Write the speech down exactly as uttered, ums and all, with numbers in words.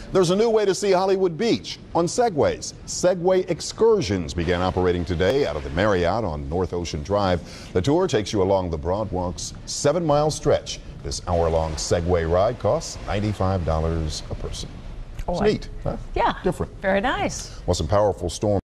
There's a new way to see Hollywood Beach on Segways. Segway excursions began operating today out of the Marriott on North Ocean Drive. The tour takes you along the Broadwalk's seven-mile stretch. This hour-long Segway ride costs ninety-five dollars a person. Oh, It's neat, huh? Yeah. Different. Very nice. Well, some powerful storms.